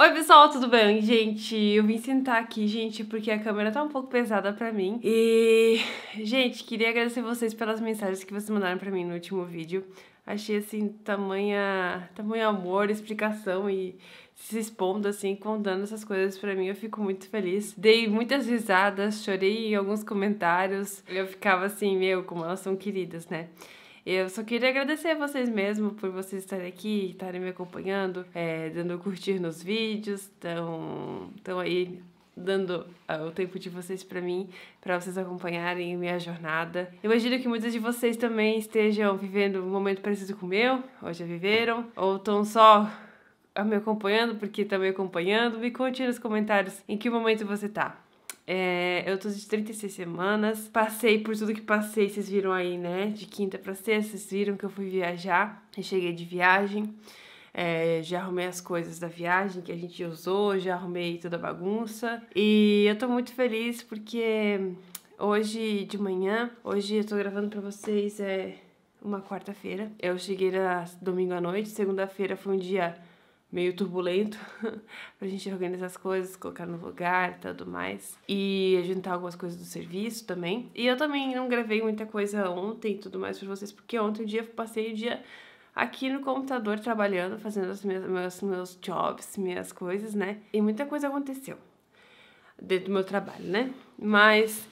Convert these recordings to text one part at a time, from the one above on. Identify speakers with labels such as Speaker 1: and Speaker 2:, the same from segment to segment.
Speaker 1: Oi pessoal, tudo bem? Gente, eu vim sentar aqui, gente, porque a câmera tá um pouco pesada pra mim. E, gente, queria agradecer vocês pelas mensagens que vocês mandaram pra mim no último vídeo. Achei, assim, tamanho amor, explicação e se expondo, assim, contando essas coisas pra mim. Eu fico muito feliz. Dei muitas risadas, chorei em alguns comentários. Eu ficava assim, meu, como elas são queridas, né? Eu só queria agradecer a vocês mesmo por vocês estarem aqui, estarem me acompanhando, dando curtir nos vídeos, estão aí dando o tempo de vocês pra mim, pra vocês acompanharem minha jornada. Imagino que muitas de vocês também estejam vivendo um momento parecido com o meu, ou já viveram, ou estão só me acompanhando porque estão me acompanhando. Me conte nos comentários em que momento você tá. Eu tô de 36 semanas, passei por tudo que passei, vocês viram aí, né? De quinta pra sexta, vocês viram que eu fui viajar, eu cheguei de viagem, já arrumei as coisas da viagem que a gente usou, já arrumei toda a bagunça. E eu tô muito feliz porque hoje de manhã, hoje eu tô gravando pra vocês, uma quarta-feira. Eu cheguei na domingo à noite, segunda-feira foi um dia meio turbulento pra gente organizar as coisas, colocar no lugar e tudo mais. E juntar algumas coisas do serviço também. E eu também não gravei muita coisa ontem e tudo mais pra vocês, porque ontem passei o dia aqui no computador trabalhando, fazendo meus jobs, minhas coisas, né? E muita coisa aconteceu dentro do meu trabalho, né? Mas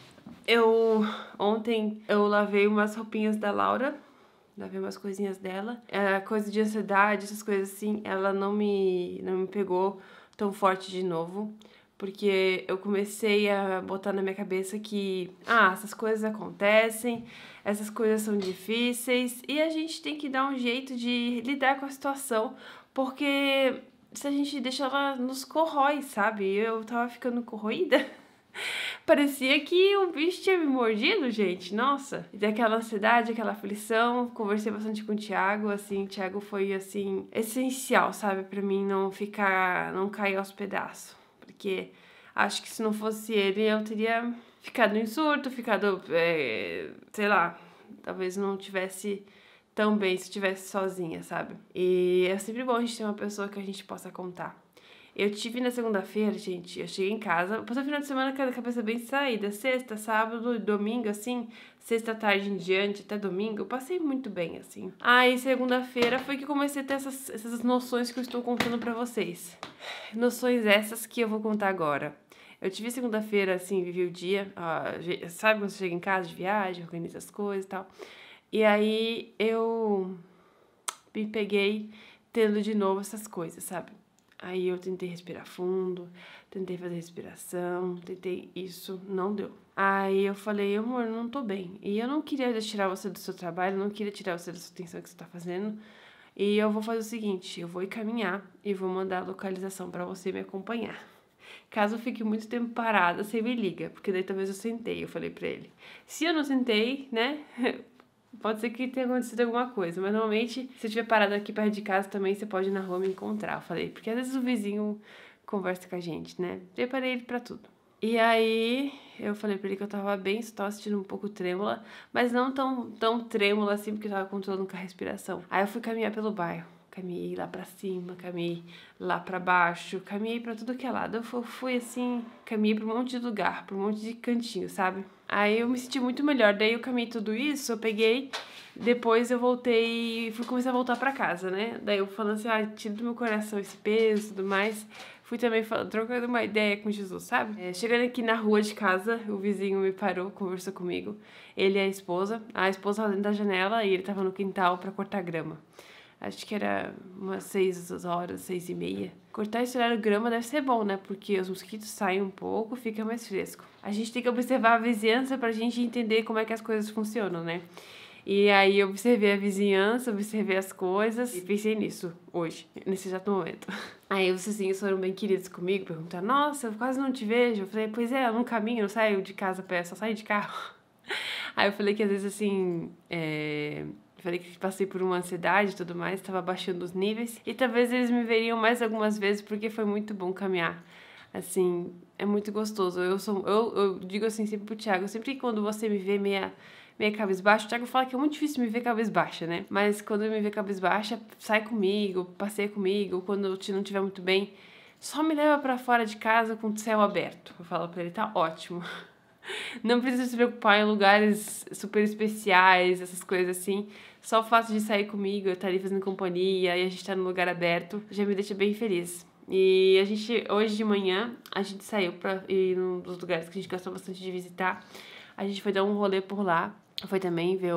Speaker 1: ontem eu lavei umas roupinhas da Laura, lavei umas coisinhas dela. Coisa de ansiedade, essas coisas assim, ela não me pegou tão forte de novo. Porque eu comecei a botar na minha cabeça que, essas coisas acontecem, essas coisas são difíceis e a gente tem que dar um jeito de lidar com a situação, porque se a gente deixa ela nos corrói, sabe? Eu tava ficando corroída. Parecia que o bicho tinha me mordido, gente. Nossa. E daquela ansiedade, aquela aflição. Conversei bastante com o Thiago, assim. O Thiago foi, assim, essencial, sabe? Pra mim não cair aos pedaços. Porque acho que se não fosse ele, eu teria ficado em surto, sei lá, talvez não tivesse tão bem se estivesse sozinha, sabe? E é sempre bom a gente ter uma pessoa que a gente possa contar. Eu tive na segunda-feira, gente, eu cheguei em casa, passei o final de semana com a cabeça bem saída, sexta, sábado, domingo, assim, sexta tarde em diante, até domingo, eu passei muito bem, assim. Aí, segunda-feira foi que eu comecei a ter essas noções que eu estou contando pra vocês. Noções essas que eu vou contar agora. Eu tive segunda-feira, assim, vivi o dia, sabe quando você chega em casa de viagem, organiza as coisas e tal. E aí, eu me peguei tendo de novo essas coisas, sabe? Aí eu tentei respirar fundo, tentei fazer respiração, tentei isso, não deu. Aí eu falei, amor, não tô bem. E eu não queria tirar você do seu trabalho, não queria tirar você da sua atenção que você tá fazendo. E eu vou fazer o seguinte, eu vou ir caminhar e vou mandar a localização pra você me acompanhar. Caso eu fique muito tempo parada, você me liga, porque daí talvez eu sentei, eu falei pra ele. Se eu não sentei, né, pode ser que tenha acontecido alguma coisa, mas normalmente, se eu estiver parada aqui perto de casa também, você pode ir na rua me encontrar. Eu falei, porque às vezes o vizinho conversa com a gente, né? Preparei ele pra tudo. E aí, eu falei pra ele que eu tava bem, só tava sentindo um pouco trêmula, mas não tão trêmula assim, porque eu tava controlando com a respiração. Aí eu fui caminhar pelo bairro. Caminhei lá pra cima, caminhei lá pra baixo, caminhei pra tudo que é lado. Eu fui assim, caminhei pra um monte de lugar, pra um monte de cantinho, sabe? Aí eu me senti muito melhor. Daí eu caminhei tudo isso, eu peguei, depois eu voltei e comecei a voltar pra casa, né? Daí eu falando assim, tira do meu coração esse peso e tudo mais. Fui também trocando uma ideia com Jesus, sabe? Chegando aqui na rua de casa, o vizinho me parou, conversou comigo. Ele e a esposa lá dentro da janela e ele tava no quintal pra cortar grama. Acho que era umas 6 horas, 6h30. Cortar e estourar grama deve ser bom, né? Porque os mosquitos saem um pouco, fica mais fresco. A gente tem que observar a vizinhança pra gente entender como é que as coisas funcionam, né? E aí eu observei a vizinhança, observei as coisas e pensei nisso hoje, nesse exato momento. Aí os vizinhos foram bem queridos comigo, perguntaram, nossa, eu quase não te vejo. Eu falei, pois é, eu não caminho, não saio de casa a pé, só saio de carro. Aí eu falei que às vezes assim, falei que passei por uma ansiedade e tudo mais, estava baixando os níveis. E talvez eles me veriam mais algumas vezes, porque foi muito bom caminhar. Assim, é muito gostoso. Eu digo assim sempre pro Thiago, sempre que quando você me vê meia cabisbaixa, o Thiago fala que é muito difícil me ver cabisbaixa, né? Mas quando me vê cabisbaixa, sai comigo, passeia comigo. Quando eu não estiver muito bem, só me leva pra fora de casa com o céu aberto. Eu falo pra ele, tá ótimo. Não precisa se preocupar em lugares super especiais, essas coisas assim. Só o fato de sair comigo, eu estar ali fazendo companhia e a gente tá no lugar aberto, já me deixa bem feliz. E a gente, hoje de manhã, a gente saiu pra ir num dos lugares que a gente gostou bastante de visitar. A gente foi dar um rolê por lá. Foi também ver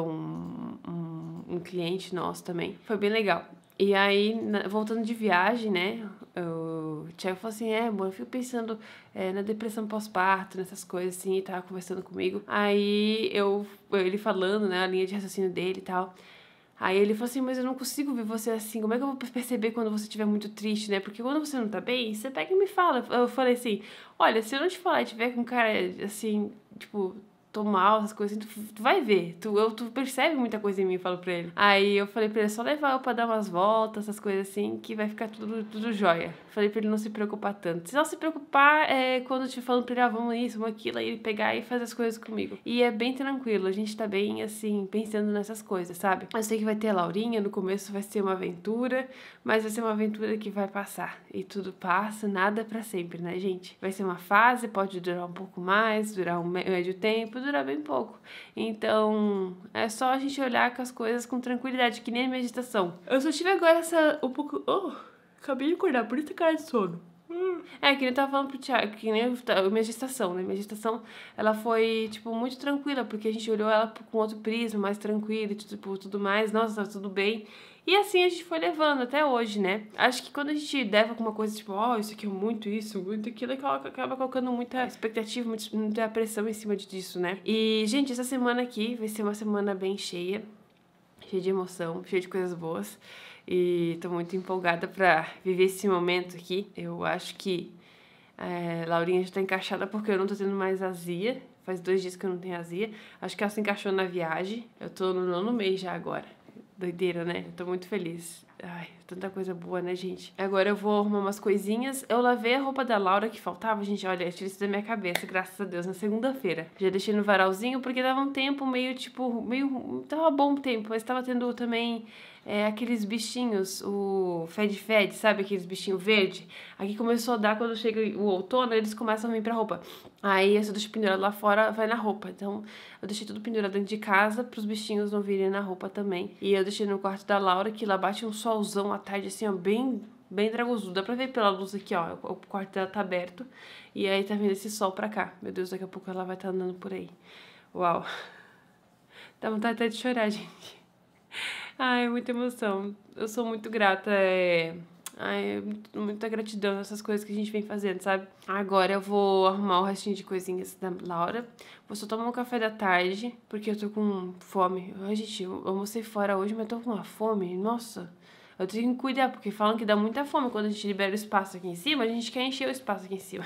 Speaker 1: um cliente nosso também. Foi bem legal. E aí, voltando de viagem, né, o Thiago falou assim, amor, eu fico pensando na depressão pós-parto, nessas coisas assim, e tava conversando comigo. Aí, ele falando, né, a linha de raciocínio dele e tal. Aí ele falou assim, mas eu não consigo ver você assim, como é que eu vou perceber quando você estiver muito triste, né? Porque quando você não tá bem, você pega e me fala. Eu falei assim, olha, se eu não te falar e tiver com um cara, assim, tipo, tô mal, essas coisas assim, tu vai ver. Tu percebe muita coisa em mim, falo pra ele. Aí eu falei pra ele, só levar eu pra dar umas voltas, essas coisas assim, que vai ficar tudo jóia. Falei pra ele não se preocupar tanto. Se não se preocupar, quando eu estiver falando pra ele, vamos isso, vamos aquilo, aí ele pegar e fazer as coisas comigo. E é bem tranquilo, a gente tá bem, assim, pensando nessas coisas, sabe? Eu sei que vai ter a Laurinha, no começo vai ser uma aventura, mas vai ser uma aventura que vai passar. E tudo passa, nada pra sempre, né, gente? Vai ser uma fase, pode durar um pouco mais, durar um médio tempo, durar bem pouco. Então, é só a gente olhar com as coisas com tranquilidade, que nem a meditação. Eu só tive agora um pouco... acabei de acordar, por isso tem cara de sono. Que nem eu tava falando pro Thiago, que nem minha gestação, né? Minha gestação, ela foi, tipo, muito tranquila, porque a gente olhou ela com outro prisma, mais tranquilo, e tipo, tudo mais. Nossa, tá tudo bem. E assim a gente foi levando até hoje, né? Acho que quando a gente leva com uma coisa tipo, isso aqui é muito isso, muito aquilo, acaba colocando muita expectativa, muita pressão em cima disso, né? E, gente, essa semana aqui vai ser uma semana bem cheia de emoção, cheia de coisas boas. E tô muito empolgada pra viver esse momento aqui. Eu acho que Laurinha já tá encaixada porque eu não tô tendo mais azia. Faz 2 dias que eu não tenho azia. Acho que ela se encaixou na viagem. Eu tô no 9º mês já agora. Doideira, né? Eu tô muito feliz. Ai, tanta coisa boa, né, gente? Agora eu vou arrumar umas coisinhas. Eu lavei a roupa da Laura que faltava, gente. Olha, eu tirei isso da minha cabeça, graças a Deus, na segunda-feira. Já deixei no varalzinho porque tava um tempo tava bom o tempo, mas tava tendo também aqueles bichinhos, o fed, sabe? Aqueles bichinhos verde. Aqui começou a dar quando chega o outono, eles começam a vir pra roupa. Aí essa eu deixo pendurado lá fora, vai na roupa. Então eu deixei tudo pendurado dentro de casa pros bichinhos não virem na roupa também. E eu deixei no quarto da Laura, que lá bate um solzão à tarde, assim, ó, bem dragozudo. Dá pra ver pela luz aqui, ó, o quarto dela tá aberto. E aí tá vindo esse sol pra cá. Meu Deus, daqui a pouco ela vai estar andando por aí. Uau. Dá vontade até de chorar, gente. Ai, muita emoção. Eu sou muito grata, muita gratidão nessas coisas que a gente vem fazendo, sabe? Agora eu vou arrumar o restinho de coisinhas da Laura. Vou só tomar um café da tarde, porque eu tô com fome. Ai, gente, eu almocei fora hoje, mas tô com uma fome. Nossa, eu tenho que cuidar, porque falam que dá muita fome quando a gente libera o espaço aqui em cima. A gente quer encher o espaço aqui em cima.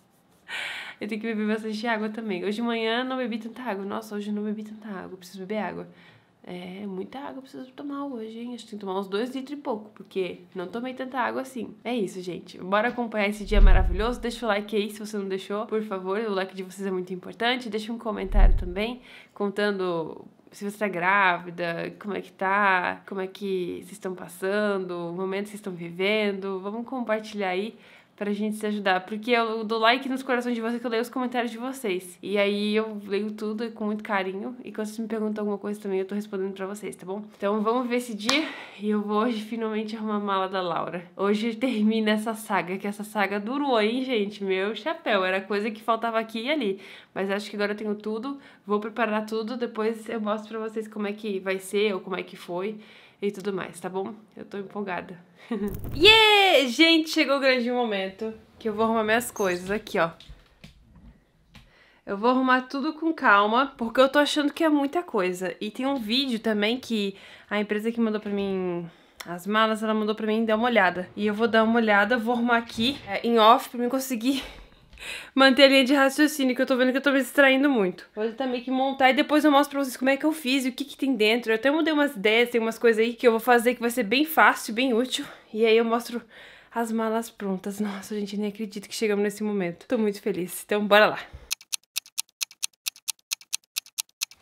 Speaker 1: Eu tenho que beber bastante água também. Hoje de manhã não bebi tanta água. Nossa, hoje eu não bebi tanta água. Eu preciso beber água. Muita água eu preciso tomar hoje, hein? Acho que tem que tomar uns 2 litros e pouco, porque não tomei tanta água assim. É isso, gente. Bora acompanhar esse dia maravilhoso. Deixa o like aí se você não deixou, por favor. O like de vocês é muito importante. Deixa um comentário também, contando se você tá grávida, como é que tá, como é que vocês estão passando, o momento que vocês estão vivendo. Vamos compartilhar aí pra gente se ajudar, porque eu dou like nos corações de vocês, que eu leio os comentários de vocês. E aí eu leio tudo com muito carinho, e quando vocês me perguntam alguma coisa também, eu tô respondendo pra vocês, tá bom? Então vamos ver esse dia, e eu vou hoje finalmente arrumar a mala da Laura. Hoje termina essa saga, que essa saga durou, hein, gente? Meu chapéu, era coisa que faltava aqui e ali. Mas acho que agora eu tenho tudo, vou preparar tudo, depois eu mostro pra vocês como é que vai ser, ou como é que foi, e tudo mais, tá bom? Eu tô empolgada. Yeah! Gente, chegou o grande momento que eu vou arrumar minhas coisas aqui, ó. Eu vou arrumar tudo com calma, porque eu tô achando que é muita coisa. E tem um vídeo também que a empresa que mandou pra mim as malas, ela mandou pra mim dar uma olhada. E eu vou dar uma olhada, vou arrumar aqui em off pra mim conseguir manter a linha de raciocínio, que eu tô vendo que eu tô me distraindo muito. Vou tentar meio que montar e depois eu mostro pra vocês como é que eu fiz e o que que tem dentro. Eu até mudei umas ideias, tem umas coisas aí que eu vou fazer que vai ser bem fácil, bem útil. E aí eu mostro as malas prontas. Nossa, gente, nem acredito que chegamos nesse momento. Tô muito feliz. Então, bora lá.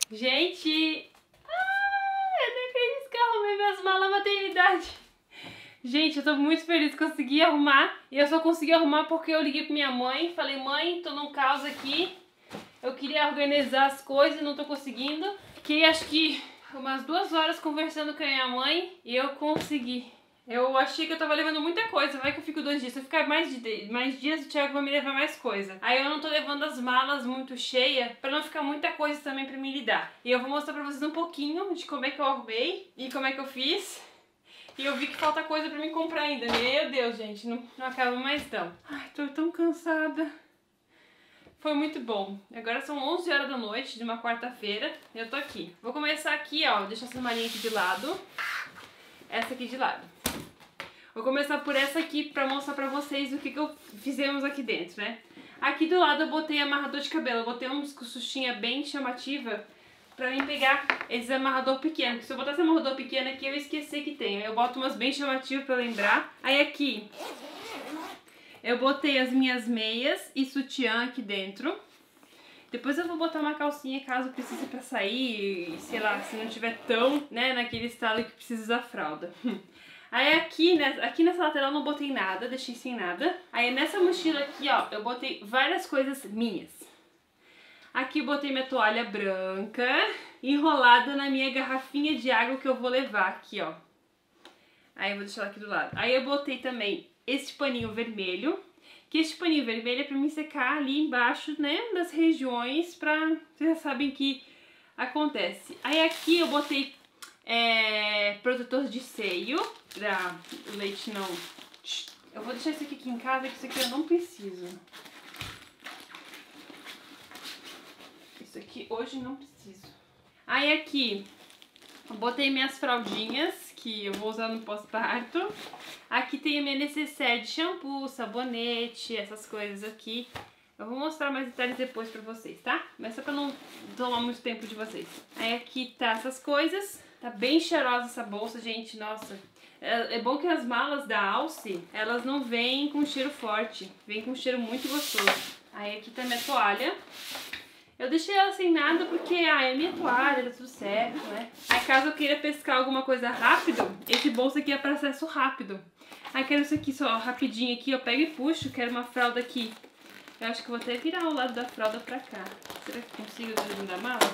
Speaker 1: Gente! Eu nem acredito que eu arrumei minhas malas maternidade. Gente, eu tô muito feliz que consegui arrumar. E eu só consegui arrumar porque eu liguei pra minha mãe. Falei, mãe, tô num caos aqui. Eu queria organizar as coisas e não tô conseguindo. Fiquei acho que umas 2 horas conversando com a minha mãe e eu consegui. Eu achei que eu tava levando muita coisa, vai que eu fico 2 dias. Se eu ficar mais dias, o Thiago vai me levar mais coisa. Aí eu não tô levando as malas muito cheias, pra não ficar muita coisa também pra me lidar. E eu vou mostrar pra vocês um pouquinho de como é que eu arrumei e como é que eu fiz. E eu vi que falta coisa pra me comprar ainda. Meu Deus, gente, não acaba mais não. Ai, tô tão cansada. Foi muito bom. Agora são 11 horas da noite de uma quarta-feira e eu tô aqui. Vou começar aqui, ó, deixar essa malinha aqui de lado. Essa aqui de lado. Vou começar por essa aqui pra mostrar pra vocês o que fizemos aqui dentro, né? Aqui do lado eu botei amarrador de cabelo. Eu botei uma xuxinha bem chamativa pra mim pegar esse amarrador pequeno. Porque se eu botar esse amarrador pequeno aqui, eu esqueci que tem. Eu boto umas bem chamativas pra lembrar. Aí aqui eu botei as minhas meias e sutiã aqui dentro. Depois eu vou botar uma calcinha caso precise pra sair, sei lá, se não tiver tão, né, naquele estado que precisa usar fralda. Aí aqui, né, aqui nessa lateral eu não botei nada, deixei sem nada. Aí nessa mochila aqui, ó, eu botei várias coisas minhas. Aqui eu botei minha toalha branca enrolada na minha garrafinha de água que eu vou levar aqui, ó. Aí eu vou deixar ela aqui do lado. Aí eu botei também este paninho vermelho, que este paninho vermelho é pra me secar ali embaixo, né, das regiões pra... Vocês já sabem que acontece. Aí aqui eu botei protetor de seio, pra o leite não... Eu vou deixar isso aqui em casa, que isso aqui eu não preciso. Isso aqui hoje não preciso. Aí aqui eu botei minhas fraldinhas, que eu vou usar no pós-parto. Aqui tem a minha necessaire de shampoo, sabonete, essas coisas aqui. Eu vou mostrar mais detalhes depois pra vocês, tá? Mas só pra não tomar muito tempo de vocês. Aí aqui tá essas coisas. Tá bem cheirosa essa bolsa, gente, nossa. É bom que as malas da Alce, elas não vêm com cheiro forte. Vêm com cheiro muito gostoso. Aí aqui tá minha toalha. Eu deixei ela sem nada porque, é minha toalha, tá tudo certo, né? Aí caso eu queira pescar alguma coisa rápido, esse bolso aqui é para acesso rápido. Aí quero isso aqui só rapidinho aqui, eu pego e puxo, quero uma fralda aqui. Eu acho que vou até virar o lado da fralda pra cá. Será que consigo dentro da mala?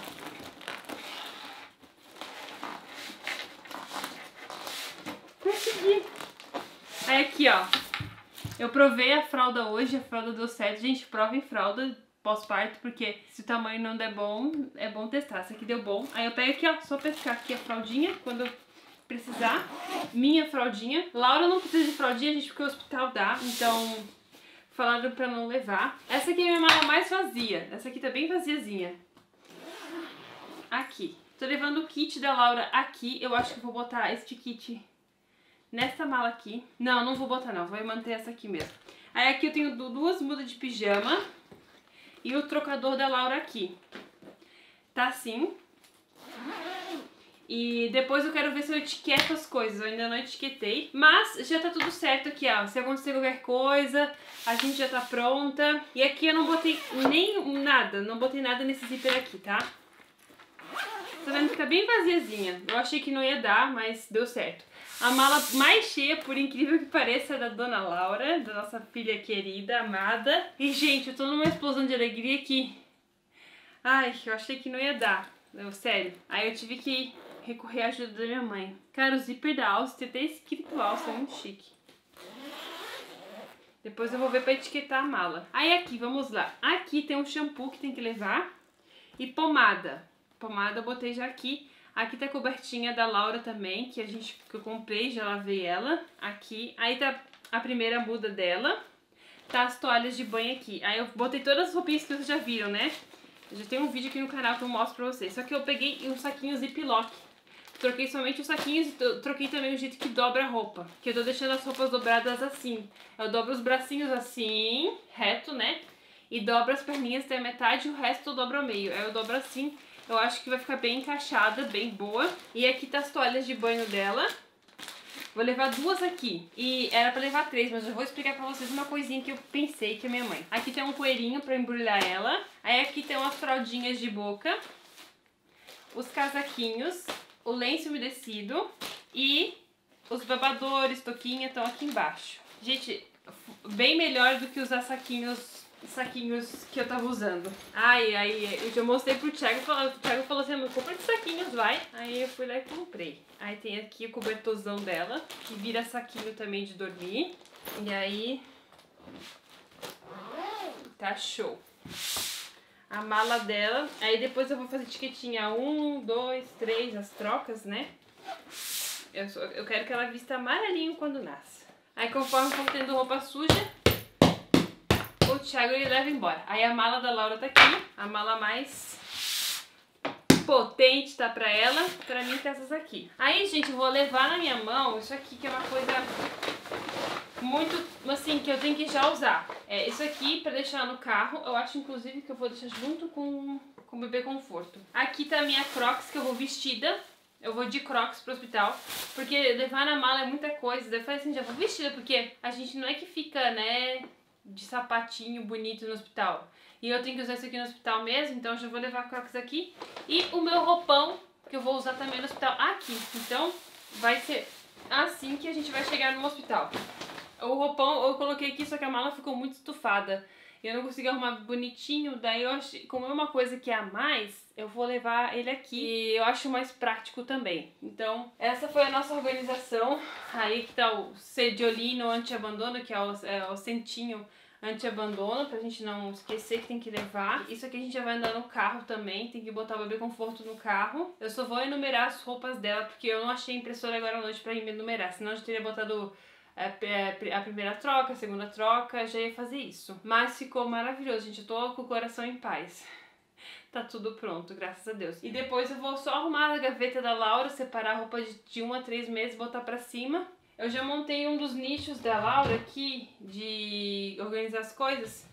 Speaker 1: Consegui! Aí aqui, ó, eu provei a fralda hoje, a fralda deu certo. Gente, provem fralda pós-parto, porque se o tamanho não der bom, é bom testar. Essa aqui deu bom. Aí eu pego aqui, ó, só pescar aqui a fraldinha, quando eu precisar. Minha fraldinha. Laura não precisa de fraldinha, gente, porque o hospital dá, então falaram pra não levar. Essa aqui é a minha mala mais vazia. Essa aqui tá bem vaziazinha. Aqui. Tô levando o kit da Laura aqui. Eu acho que vou botar este kit nessa mala aqui. Não, não vou botar não. Vou manter essa aqui mesmo. Aí aqui eu tenho 2 mudas de pijama. E o trocador da Laura aqui. Tá assim. E depois eu quero ver se eu etiqueto as coisas. Eu ainda não etiquetei. Mas já tá tudo certo aqui, ó. Se acontecer qualquer coisa, a gente já tá pronta. E aqui eu não botei nem nada. Não botei nada nesse zíper aqui, tá? Tá vendo que tá bem vaziazinha. Eu achei que não ia dar, mas deu certo. A mala mais cheia, por incrível que pareça, é da Dona Laura, da nossa filha querida, amada. E, gente, eu tô numa explosão de alegria aqui. Ai, eu achei que não ia dar. Não, sério. Aí eu tive que recorrer à ajuda da minha mãe. Cara, o zíper da Alce tem até escrito Alce, é muito chique. Depois eu vou ver pra etiquetar a mala. Aí aqui, vamos lá. Aqui tem um shampoo que tem que levar. E pomada. Pomada eu botei já aqui. Aqui tá a cobertinha da Laura também, que eu comprei, já lavei ela. Aqui. Aí tá a primeira muda dela. Tá as toalhas de banho aqui. Aí eu botei todas as roupinhas que vocês já viram, né? Eu já tenho um vídeo aqui no canal que eu mostro pra vocês. Só que eu peguei um saquinho ziplock. Troquei somente os saquinhos e troquei também o jeito que dobra a roupa. Que eu tô deixando as roupas dobradas assim. Eu dobro os bracinhos assim, reto, né? E dobro as perninhas até a metade e o resto eu dobro ao meio. Aí eu dobro assim. Eu acho que vai ficar bem encaixada, bem boa. E aqui tá as toalhas de banho dela. Vou levar 2 aqui. E era pra levar 3, mas eu vou explicar pra vocês uma coisinha que eu pensei que é minha mãe. Aqui tem um coelhinho pra embrulhar ela. Aí aqui tem umas fraldinhas de boca. Os casaquinhos. O lenço umedecido. E Os babadores, toquinha, estão aqui embaixo. Gente, bem melhor do que usar saquinhos que eu tava usando. Aí eu já mostrei pro Thiago, o Thiago falou assim, não compra esses saquinhos, vai. Aí eu fui lá e comprei. Aí tem aqui o cobertorzão dela, que vira saquinho também de dormir. E aí, tá show. A mala dela, aí depois eu vou fazer etiquetinha 1, 2, 3, as trocas, né? Eu quero que ela vista amarelinho quando nasce. Aí conforme for tendo roupa suja, o Thiago ele leva embora. Aí a mala da Laura tá aqui, a mala mais potente tá pra ela, pra mim tá essas aqui. Aí, gente, eu vou levar na minha mão isso aqui que é uma coisa muito, assim, que eu tenho que já usar. É isso aqui pra deixar no carro, eu acho inclusive que eu vou deixar junto com o bebê conforto. Aqui tá a minha Crocs que eu vou vestida. Eu vou de Crocs pro hospital, porque levar na mala é muita coisa. Eu falei assim, já vou vestida, porque a gente não é que fica, né, de sapatinho bonito no hospital. E eu tenho que usar isso aqui no hospital mesmo, então eu já vou levar Crocs aqui. E o meu roupão, que eu vou usar também no hospital, aqui. Então, vai ser assim que a gente vai chegar no hospital. O roupão eu coloquei aqui, só que a mala ficou muito estufada. Eu não consegui arrumar bonitinho, daí eu achei, como é uma coisa que é a mais, eu vou levar ele aqui e eu acho mais prático também. Então, essa foi a nossa organização. Aí que tá o Sediolino anti-abandono, que é o centinho anti-abandono, pra gente não esquecer que tem que levar. Isso aqui a gente já vai andar no carro também, tem que botar o bebê conforto no carro. Eu só vou enumerar as roupas dela, porque eu não achei impressora agora à noite pra me enumerar, senão eu já teria botado a primeira troca, a segunda troca, já ia fazer isso. Mas ficou maravilhoso, gente, eu tô com o coração em paz. Tá tudo pronto, graças a Deus. E depois eu vou só arrumar a gaveta da Laura, separar a roupa de 1 a 3 meses, botar pra cima. Eu já montei um dos nichos da Laura aqui, de organizar as coisas.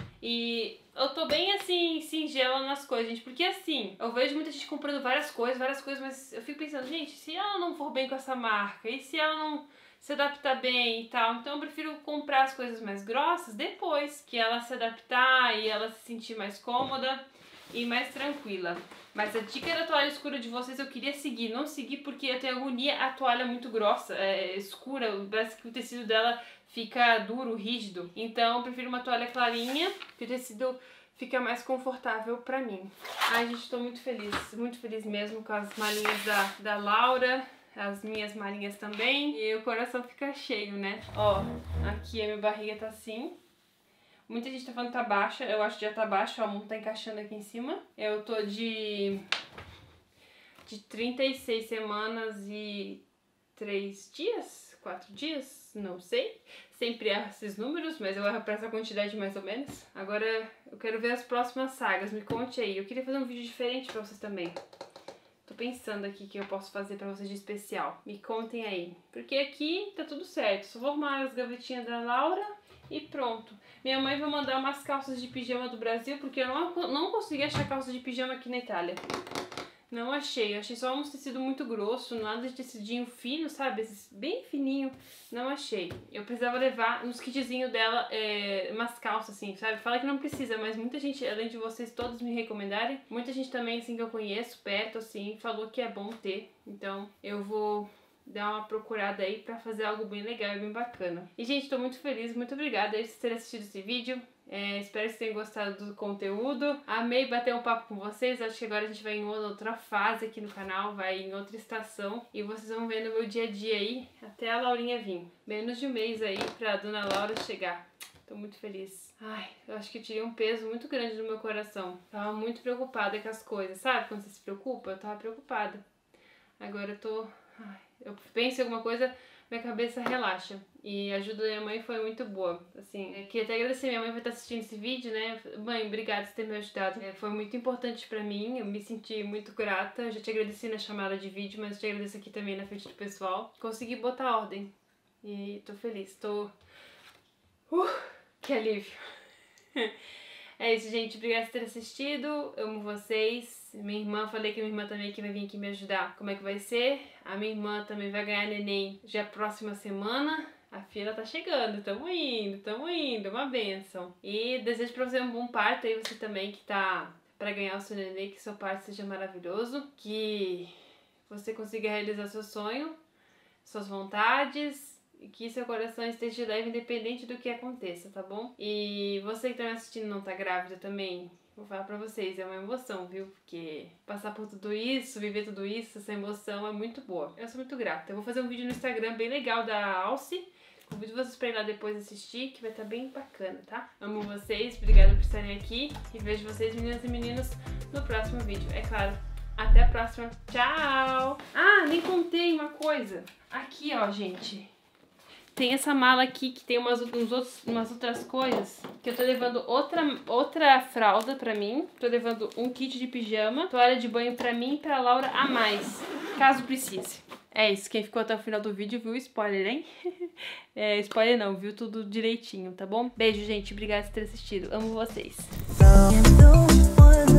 Speaker 1: E eu tô bem assim, singela nas coisas, gente, porque assim, eu vejo muita gente comprando várias coisas, mas eu fico pensando, gente, se ela não for bem com essa marca, e se ela não se adaptar bem e tal, então eu prefiro comprar as coisas mais grossas depois que ela se adaptar e ela se sentir mais cômoda e mais tranquila. Mas a dica da toalha escura de vocês eu queria seguir, não segui porque eu tenho agonia, a toalha é muito grossa, escura, parece que o tecido dela fica duro, rígido. Então eu prefiro uma toalha clarinha, que o tecido fica mais confortável pra mim. Ai, gente, tô muito feliz mesmo com as malinhas da Laura. As minhas malinhas também. E o coração fica cheio, né? Ó, aqui a minha barriga tá assim. Muita gente tá falando que tá baixa. Eu acho que já tá baixa, ó. A mão tá encaixando aqui em cima. Eu tô de 36 semanas e 3 dias? 4 dias? Não sei. Sempre erro esses números, mas eu erro pra essa quantidade mais ou menos. Agora eu quero ver as próximas sagas. Me conte aí. Eu queria fazer um vídeo diferente pra vocês também. Tô pensando aqui o que eu posso fazer pra vocês de especial. Me contem aí. Porque aqui tá tudo certo. Só vou arrumar as gavetinhas da Laura e pronto. Minha mãe vai mandar umas calças de pijama do Brasil, porque eu não consegui achar calça de pijama aqui na Itália. Não achei. Eu achei só um tecido muito grosso, nada de tecidinho fino, sabe? Esse bem fininho. Não achei. Eu precisava levar nos kitzinhos dela umas calças, assim, sabe? Fala que não precisa, mas muita gente, além de vocês todos me recomendarem, muita gente também, assim, que eu conheço, perto, assim, falou que é bom ter. Então, eu vou dar uma procurada aí pra fazer algo bem legal e bem bacana. E, gente, tô muito feliz. Muito obrigada por terem assistido esse vídeo. Espero que vocês tenham gostado do conteúdo. Amei bater um papo com vocês. Acho que agora a gente vai em outra fase aqui no canal, vai em outra estação. E vocês vão ver no meu dia a dia aí, até a Laurinha vir. Menos de um mês aí pra dona Laura chegar. Tô muito feliz. Ai, eu acho que eu tirei um peso muito grande no meu coração. Tava muito preocupada com as coisas, sabe? Quando você se preocupa, eu tava preocupada. Agora eu tô... eu penso em alguma coisa, minha cabeça relaxa. E a ajuda da minha mãe foi muito boa. Assim, eu queria até agradecer, minha mãe vai estar assistindo esse vídeo, né? Mãe, obrigada por ter me ajudado. Foi muito importante pra mim, eu me senti muito grata. Eu já te agradeci na chamada de vídeo, mas eu te agradeço aqui também na frente do pessoal. Consegui botar ordem. E tô feliz, que alívio. É isso, gente. Obrigada por ter assistido. Eu amo vocês. Minha irmã, falei que minha irmã também que vai vir aqui me ajudar. Como é que vai ser? A minha irmã também vai ganhar neném já próxima semana. A filha tá chegando. Tamo indo. Uma bênção. E desejo pra você um bom parto aí, você também que tá pra ganhar o seu neném. Que seu parto seja maravilhoso. Que você consiga realizar seu sonho. suas vontades e que seu coração esteja leve independente do que aconteça, tá bom? E você que tá me assistindo e não tá grávida também, vou falar pra vocês, é uma emoção, viu? Porque passar por tudo isso, viver tudo isso, essa emoção é muito boa. Eu sou muito grata. Eu vou fazer um vídeo no Instagram bem legal da Alce. Convido vocês pra ir lá depois assistir, que vai estar bem bacana, tá? Amo vocês, obrigada por estarem aqui e vejo vocês, meninas e meninos, no próximo vídeo. É claro, até a próxima. Tchau! Ah, nem contei uma coisa. Aqui, ó, gente. Tem essa mala aqui que tem umas outras coisas. Que eu tô levando outra fralda pra mim. Tô levando um kit de pijama, toalha de banho pra mim e pra Laura a mais, caso precise. É isso, quem ficou até o final do vídeo viu o spoiler, hein? Spoiler não, viu tudo direitinho, tá bom? Beijo, gente, obrigada por ter assistido. Amo vocês.